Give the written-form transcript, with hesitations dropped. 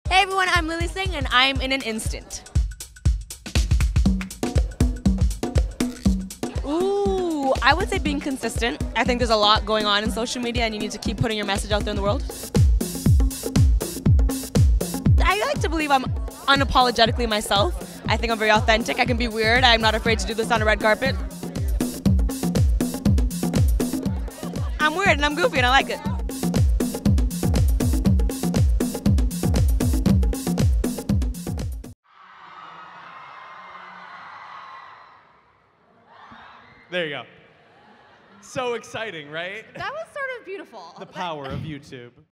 Hey everyone, I'm Lilly Singh and I'm in an instant. Ooh, I would say being consistent. I think there's a lot going on in social media and you need to keep putting your message out there in the world. I like to believe I'm unapologetically myself. I think I'm very authentic. I can be weird. I'm not afraid to do this on a red carpet. I'm weird and I'm goofy and I like it. There you go. So exciting, right? That was sort of beautiful. The power of YouTube.